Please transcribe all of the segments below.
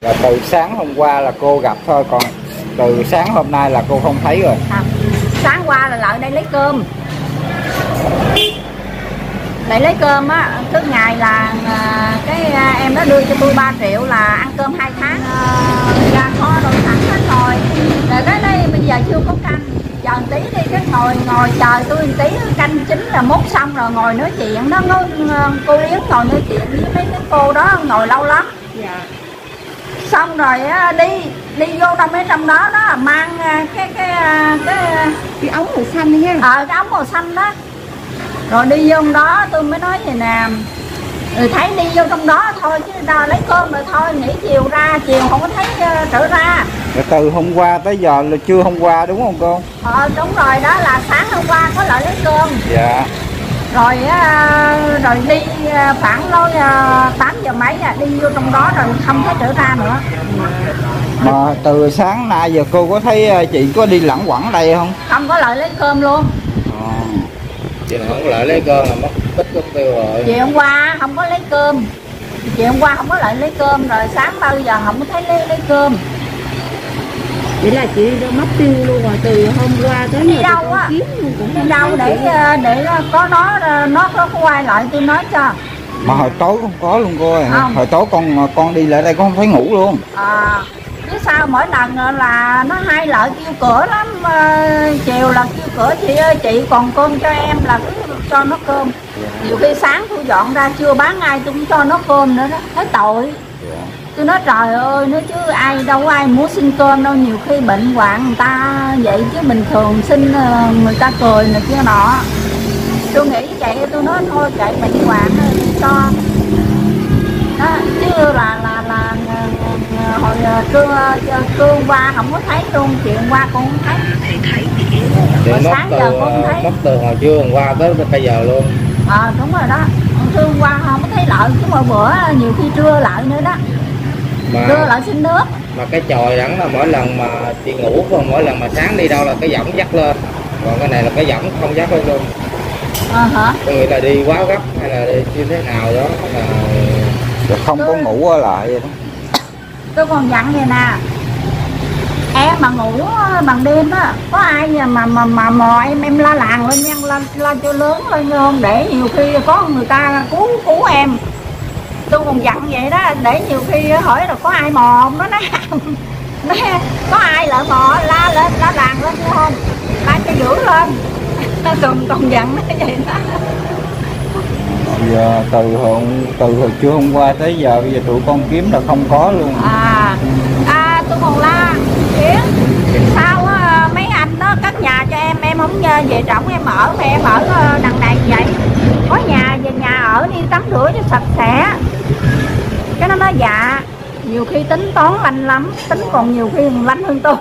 Từ sáng hôm qua là cô gặp thôi, còn từ sáng hôm nay là cô không thấy rồi. Sáng qua là lại đây lấy cơm. Lại lấy cơm á, tức ngày là em đó đưa cho tôi 3 triệu là ăn cơm 2 tháng. Ra kho rồi sẵn hết rồi. Rồi cái đây bây giờ chưa có canh. Chờ tí đi, cái ngồi chờ tôi tí, canh chín là múc xong rồi ngồi nói chuyện đó. Cô Yến ngồi nói chuyện với mấy cái cô đó ngồi lâu lắm. Dạ. Xong rồi đi vô trong đó mang cái ống màu xanh ha. Cái ống màu xanh đó. Rồi đi vô đó tôi mới nói vậy nè, rồi thấy đi vô trong đó thôi chứ đâu lấy cơm rồi thôi, nghỉ chiều ra, chiều không có thấy trở ra. Rồi từ hôm qua tới giờ là trưa hôm qua đúng không cô? Đúng rồi, đó là sáng hôm qua có lại lấy cơm. Dạ. Rồi đi khoảng lối 8 giờ mấy đi vô trong đó rồi không thấy trở ra nữa. Mà từ sáng nay giờ cô có thấy chị có đi lẳng quẩn đây không? Không có lại lấy cơm luôn. Chị không lại lấy cơm là mất tích mất tiêu rồi. Chiều hôm qua không có lấy cơm. Chiều hôm qua không có lại lấy cơm, rồi sáng bao giờ không có thấy lấy cơm. Vậy là chị đi mất tiêu luôn rồi, từ hôm qua tới đi đâu á, đi đâu để có nó có quay lại tôi nói cho. Mà hồi tối không có luôn cô ơi. Hồi tối con đi lại đây con không thấy ngủ luôn. Chứ sao mỗi lần là nó hay lợi kêu cửa lắm. Chiều là kêu cửa chị ơi chị còn cơm cho em, là cứ cho nó cơm. Nhiều khi sáng tôi dọn ra chưa bán ai tôi cũng cho nó cơm nữa đó, thấy tội. Tôi nói trời ơi, nói chứ đâu có ai muốn xin cơm đâu, nhiều khi bệnh hoạn người ta vậy chứ bình thường xin người ta cười này kia nọ. Tôi nghĩ vậy, tôi nói thôi kệ bệnh hoạn cho đó, chứ là hồi trưa qua không có thấy luôn, chuyện qua cũng không thấy. Hồi sáng giờ cũng không thấy. Mất từ hồi trưa hôm qua tới bây giờ luôn. Đúng rồi đó, trưa hôm qua không có thấy lợi, chứ mà bữa nhiều khi trưa lại nữa đó. Trưa lại xin nước. Mà cái chòi đẳng là mỗi lần mà chị ngủ không, mỗi lần mà sáng đi đâu là cái võng dắt lên, còn cái này là cái võng không dắt lên luôn. Hả? Tôi nghĩ là đi quá gấp hay là đi như thế nào đó là không có ngủ ở lại vậy đó. Tôi còn dặn vậy nè, em mà ngủ bằng đêm á, có ai mà mò em la làng lên nha, la cho lớn lên không, để nhiều khi có người ta cứu em. Tôi còn dặn vậy đó, để nhiều khi hỏi là có ai mò không, nó nói có ai lại mò, la làng lên không, la cho dữ lên. Còn dặn nó vậy đó. Giờ từ hồi trưa hôm qua tới giờ bây giờ tụi con kiếm là không có luôn. Tôi còn la Yến, sao mấy anh đó cất nhà cho em không về trọng em ở, mà em ở đằng này vậy, có nhà về nhà ở đi, tắm rửa cho sạch sẽ. Cái nó nói dạ, nhiều khi tính toán lanh lắm, tính còn nhiều khi còn lanh hơn tôi.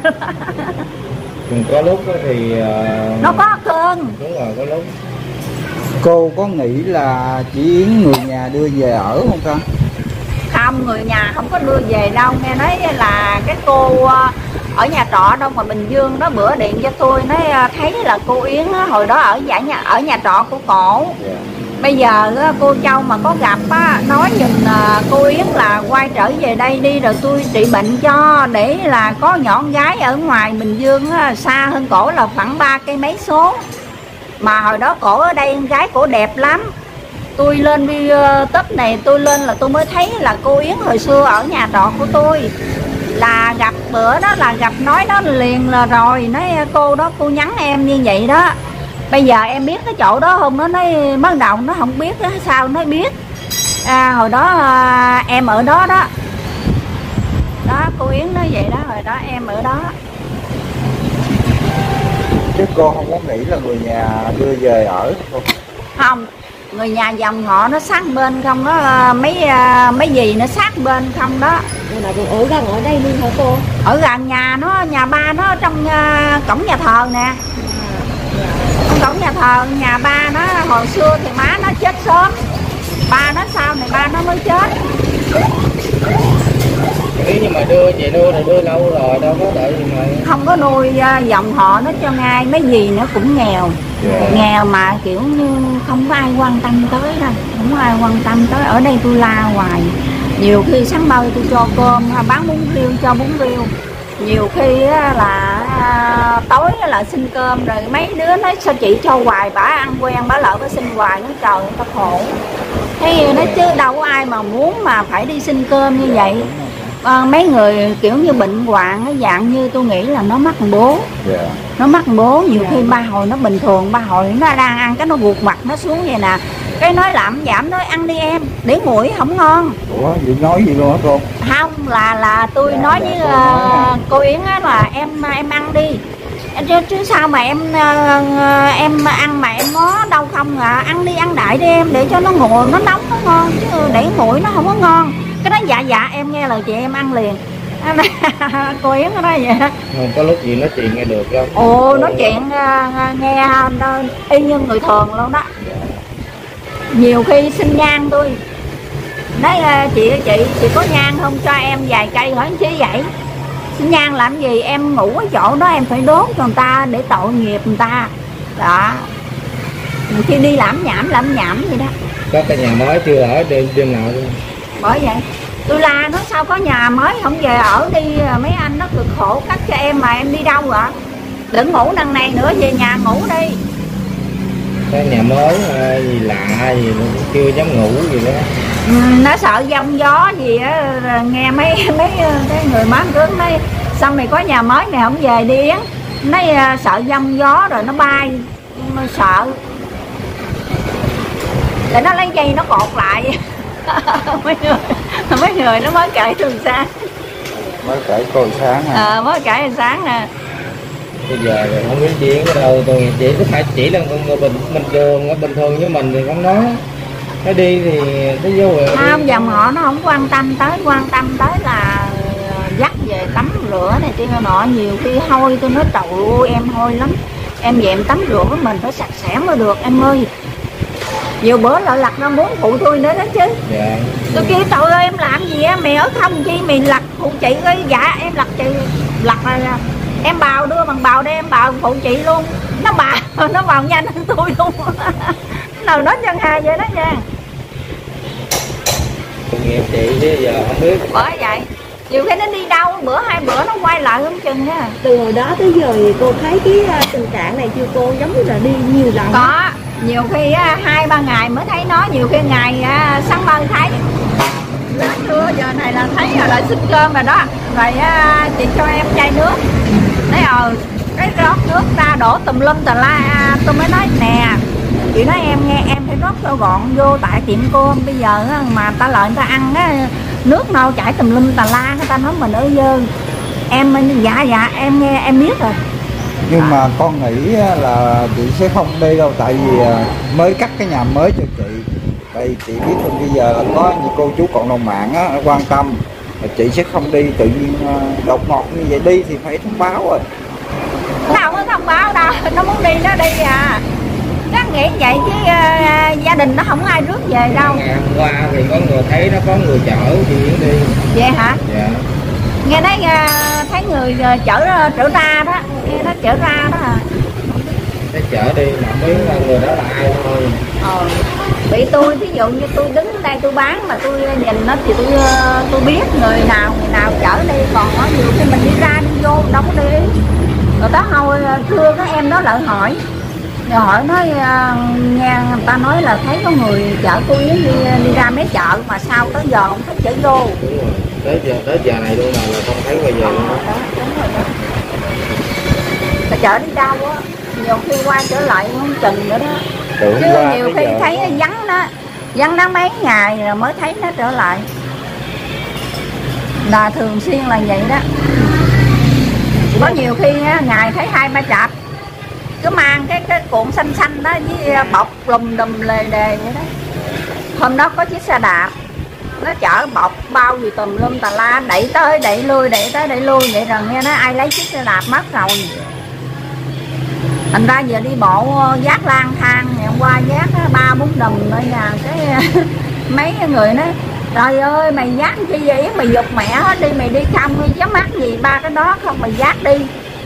có lúc thì nó có cơn. Đúng rồi, có lúc. Cô có nghĩ là chị Yến người nhà đưa về ở không ta? Không, người nhà không có đưa về đâu. Nghe nói là cái cô ở nhà trọ đâu mà Bình Dương đó, bữa điện cho tôi nói thấy là cô Yến hồi đó ở nhà trọ của cổ. Bây giờ cô Châu mà có gặp nói giùm cô Yến là quay trở về đây đi, rồi tôi trị bệnh cho, để là có nhỏ con gái ở ngoài Bình Dương xa hơn cổ là khoảng 3 cây mấy số. Mà hồi đó cổ ở đây con gái cổ đẹp lắm. Tôi lên YouTube này, tôi lên là tôi mới thấy là cô Yến hồi xưa ở nhà trọ của tôi. Là gặp bữa đó là gặp nói đó liền là rồi, nói cô đó cô nhắn em như vậy đó. Bây giờ em biết cái chỗ đó không? Nó nói ban đầu nó không biết đó, sao nó biết. Hồi đó em ở đó đó. Đó, cô Yến nói vậy đó, hồi đó em ở đó. Chứ cô không có nghĩ là người nhà đưa về ở không? Không, người nhà dòng họ nó sát bên không đó, mấy gì nó sát bên không đó. Là ở gần ở đây luôn hả cô? Ở gần nhà nó, nhà ba nó trong cổng nhà thờ nè. Cổng nhà thờ nhà ba nó, hồi xưa thì má nó chết sớm, ba nó sau này ba nó mới chết. Nhưng mà chị đưa lâu rồi đâu có đợi gì mà không có nuôi dòng họ nó cho ngay, mấy gì nó cũng nghèo. Nghèo mà kiểu như không có ai quan tâm tới đâu, không có ai quan tâm tới. Ở đây tôi la hoài, Nhiều khi sáng bơi tôi cho cơm, bán bún riêu cho bún riêu. Nhiều khi là tối là xin cơm, rồi mấy đứa nói sao chị cho hoài, bả ăn quen bả lỡ bả xin hoài, nó trời người ta khổ. Thế nó chứ đâu có ai mà muốn mà phải đi xin cơm như vậy. Mấy người kiểu như bệnh hoạn, cái dạng như tôi nghĩ là nó mắc bố. Nó mắc bố, nhiều khi ba hồi nó bình thường, ba hồi nó đang ăn cái nó gục mặt nó xuống vậy nè. Cái nói làm giảm, nói ăn đi em, để nguội không ngon. Ủa, vậy nói gì luôn hả cô? Không, là tôi nói với cô Yến á là em ăn đi. Chứ sao mà em ăn mà em nó đâu không à. Ăn đi, ăn đại đi em, để cho nó nguội, nó nóng nó ngon, chứ để nguội nó không có ngon. Cái đó dạ em nghe lời chị em ăn liền. Cô Yến nó nói vậy. Không có lúc gì nói chuyện nghe được đâu. Ồ, nói chuyện nghe y như người thường luôn đó. Nhiều khi xin nhang tôi nói chị có nhang không, cho em vài cây hỏi chứ vậy. Xin nhang làm gì, em ngủ ở chỗ đó em phải đốt cho người ta để tội nghiệp người ta đó. Nhiều khi đi làm nhảm vậy đó. Có cái nhà mới chưa ở đêm nào luôn. Bởi vậy tôi la nó sao có nhà mới không về ở đi, mấy anh nó cực khổ cắt cho em mà em đi đâu ạ? Đừng ngủ đằng này nữa, về nhà ngủ đi. Cái nhà mới gì lạ gì nó chưa dám ngủ gì đó. Nó sợ giông gió gì á, nghe mấy cái người bán cướp nói sao mày có nhà mới mày không về đi Yến, nói sợ giông gió rồi nó bay, nó sợ để nó lấy dây nó cột lại. mấy người nó mới kể từ sáng, Mới kể cô sáng à. Mới kể từ sáng nè. Bây giờ rồi không biết chuyện ở đâu, tôi chỉ có phải chỉ là người bình thường với mình thì không nói. Nó đi thì nó vô rồi. Không, dòng họ nó không quan tâm tới là dắt về tắm rửa này kia nọ. Nhiều khi hôi, tôi nói trời ơi em hôi lắm, em về em tắm rửa với mình phải sạch sẽ mới được em ơi. Nhiều bữa lại lặt nó muốn phụ tôi nữa đó chứ. Dạ. Tôi kêu trời ơi em làm gì á, mày ở không chi mày lặt phụ chị ơi. Dạ em lặt chị, lặt là em bào, đưa bằng bào đây em bào phụ chị luôn. Nó bào nhanh hơn tôi luôn. Nào nói chân hà vậy đó nha. Tôi nghe chị chứ giờ không biết. Bởi vậy nhiều khi nó đi đâu bữa hai bữa nó quay lại không chừng nha. Từ hồi đó tới giờ thì cô thấy cái tình trạng này chưa cô, giống như là đi nhiều lần? Có, nhiều khi 2-3 ngày mới thấy nó, nhiều khi ngày sáng mai thấy. Trưa giờ này là thấy rồi, lại xin cơm rồi đó. Rồi chị cho em chai nước. Nói cái rót nước ra đổ tùm lum tà la. Tôi mới nói nè, chị nói em nghe, em phải rót cho gọn vô, tại tiệm cơm bây giờ mà ta lợi người ta ăn á, nước nâu chảy tùm lum tà la, người ta nói mình ở dơ. Em dạ em nghe em biết rồi. Nhưng mà con nghĩ là chị sẽ không đi đâu, tại vì mới cắt cái nhà mới cho chị. Tại chị biết không, bây giờ là có những cô chú cộng đồng mạng á, quan tâm, chị sẽ không đi tự nhiên đột ngột như vậy. Đi thì phải thông báo rồi. Nó không có thông báo đâu, nó muốn đi nó đi à. Nó nghĩ vậy chứ gia đình nó không có ai rước về đâu. Ngày hôm qua thì có người thấy nó có người chở chị Yến đi. Vậy hả? Dạ. Nghe nói thấy người chở ra đó, nghe nó chở ra đó à. Nó chở đi mà không biết người đó là ai thôi. Bị tôi ví dụ như tôi đứng đây tôi bán mà tôi nhìn nó thì tôi biết người nào chở đi, còn có nhiều khi mình đi ra đi vô đâu có đi. Rồi tới hồi thưa cái em đó lại hỏi nói nghe người ta nói là thấy có người chở cô Yến đi ra mấy chợ mà sao tới giờ không thấy chở vô. Đúng rồi. Tới giờ này luôn là không thấy bao giờ luôn đó. Đúng rồi đó. Ta chở đi đâu á, nhiều khi qua trở lại không chừng nữa đó. Tưởng Chứ qua nhiều khi giờ thấy vắng nó mấy ngày rồi mới thấy nó trở lại. Là thường xuyên là vậy đó. Có nhiều khi ngày thấy 2-3 chạp cứ mang cái cuộn xanh đó với bọc lùm đùm lề đề vậy đó. Hôm đó có chiếc xe đạp nó chở bọc bao gì tùm lum tà la, đẩy tới đẩy lui vậy, rồi nghe nói ai lấy chiếc xe đạp mất rồi. Thành ra giờ đi bộ vác lang thang, ngày hôm qua vác 3-4 đùm ở nhà. Cái mấy người nói trời ơi mày vác chi vậy, mày giục mẹ hết đi, mày đi không chứ mắc gì ba cái đó không, mày vác đi.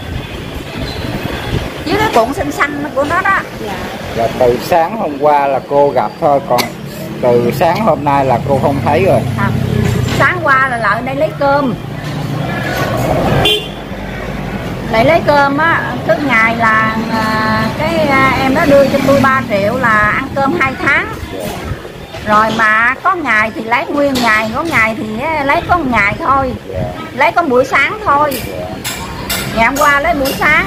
Với cái cuộn xanh của nó đó. Và từ sáng hôm qua là cô gặp thôi, còn từ sáng hôm nay là cô không thấy rồi. sáng qua là lại đây lấy cơm. Lại lấy cơm á, cứ ngày là em đó đưa cho tôi 3 triệu là ăn cơm 2 tháng. Rồi mà có ngày thì lấy nguyên ngày, có ngày thì lấy có 1 ngày thôi. Lấy có buổi sáng thôi. Ngày hôm qua lấy buổi sáng.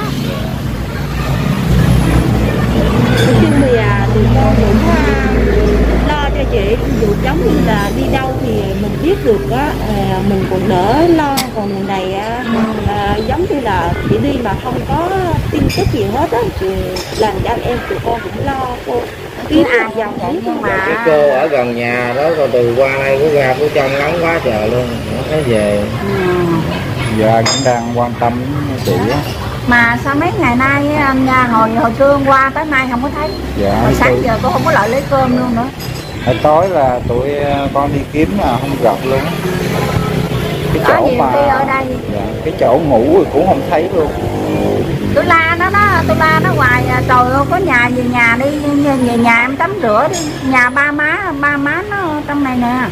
Nói chung thì tụi con cũng lo cho chị, ví dụ giống như là đi đâu thì mình biết được á, mình cũng đỡ lo. Còn người này giống như là chị đi mà không có tin tức gì hết á, thì làm cho em tụi con cũng lo cô. Biết ai dòng vậy nhưng mà cái cô ở gần nhà đó, còn từ qua đây của ra của trong lắng quá trời luôn, nó thấy về. Dạ cũng đang quan tâm chị á. Mà sao mấy ngày nay hồi trưa hôm qua tới nay không có thấy. Dạ. Hồi sáng giờ cô không có lại lấy cơm luôn nữa. Hồi tối là tụi con đi kiếm là không gặp luôn. Cái Có chỗ nhiều mà khi ở đây. dạ, cái chỗ ngủ thì cũng không thấy luôn. Tôi la nó đó, tôi la nó hoài. Trời ơi, có nhà về nhà đi, về nhà em tắm rửa đi. Nhà ba má nó trong này nè.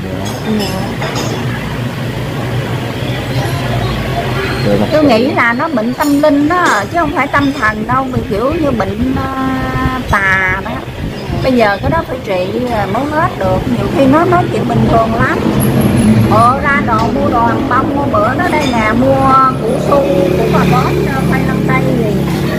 Tôi nghĩ là nó bệnh tâm linh đó, chứ không phải tâm thần đâu, vì kiểu như bệnh tà đó. Bây giờ cái đó phải trị mới hết được. Nhiều khi nó nói chuyện bình thường lắm. Ra đồ mua đồ hàng bông, mua bữa đó đây nè, mua củ su, củ cà bóp, khoai lang tây gì.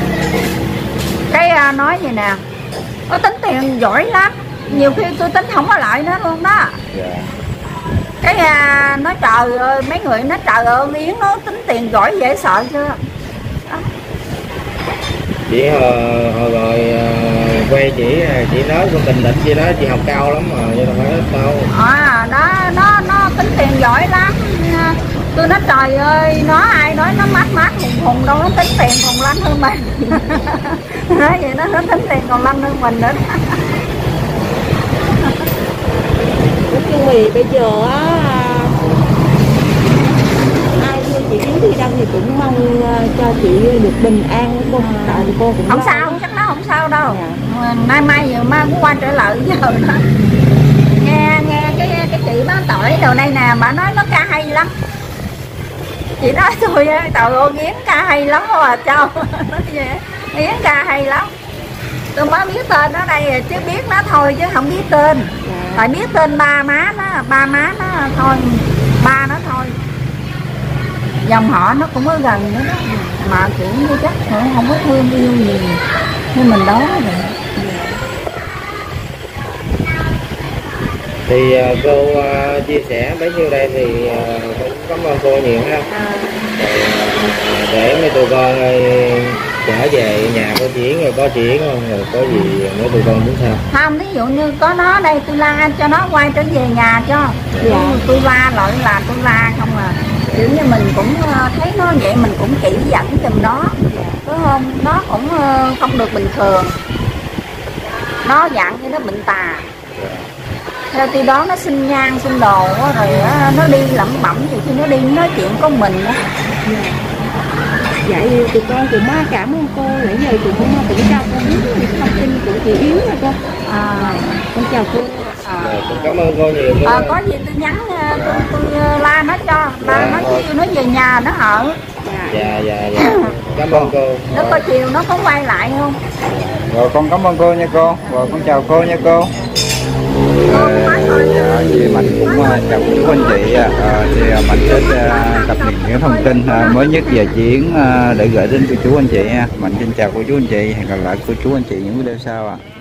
Cái nói vậy nè, nó tính tiền giỏi lắm. Nhiều khi tôi tính không có lại nó luôn đó. Cái nói trời ơi, mấy người nói trời ơi, Yến nó tính tiền giỏi dễ sợ chưa. Đó. Chị hồi rồi quay chị nói con Tình Định, chị nói chị học cao lắm mà, chứ đâu phải ít đâu. Nó tính tiền giỏi lắm. Tôi nói trời ơi, nó ai nói nó mát hùng đâu, nó tính tiền còn lanh hơn mình. Nói vậy nó tính tiền còn lanh hơn mình nữa. Nói chung thì bây giờ á, ai đưa chị Yến đi đâu thì cũng mong cho chị được bình an cô. Tại cô cũng không sao, chắc nó không sao đâu. Nay mai giờ mai cũng qua trở lại giờ đó. Nghe cái chị bán tỏi đầu đây nè, bà nói nó ca hay lắm. Chị nói tôi trời ơi, Yến ca hay lắm à Châu. Nói vậy, Yến ca hay lắm. Tôi mới biết tên nó đây chứ biết nó thôi chứ không biết tên. Phải biết tên ba má nó thôi, ba nó thôi. Dòng họ nó cũng ở gần nữa đó. Mà kiểu như chắc không có thương yêu gì như mình đó vậy. Thì cô chia sẻ bấy nhiêu đây thì cũng cảm ơn cô nhiều ha. Để mấy tụi con trở về nhà có chuyện rồi, có chuyện không, rồi có gì mấy tụi con muốn sao? Không, ví dụ như có nó đây tôi la cho nó quay trở về nhà cho. Tôi la lại là tôi la không à. Kiểu như mình cũng thấy nó vậy, mình cũng chỉ dẫn giùm nó, đúng không? Nó cũng không được bình thường. Nó dạng như nó bệnh tà. Theo tôi đó nó xin nhang xin đồ rồi nó đi lẩm bẩm, thì khi nó đi nói chuyện có mình đó. Vậy tụi con cũng cảm ơn cô, nãy giờ tụi con cũng cho con biết những thông tin của chị Yến rồi cô. Con chào cô. Cũng cảm ơn cô nhiều. Có gì tôi nhắn, tôi la nó cho, la nó cho nó về nhà nó ở. Dạ. Cảm ơn cô. Nó có chiều nó có quay lại không? Rồi con cảm ơn cô nha cô. Rồi con chào cô nha cô. Thì mình cũng chào chú anh chị. Thì mình sẽ cập nhật những thông tin mới nhất về Yến để gửi đến cô chú anh chị. Mình xin chào cô chú anh chị, hẹn gặp lại cô chú anh chị những video sau.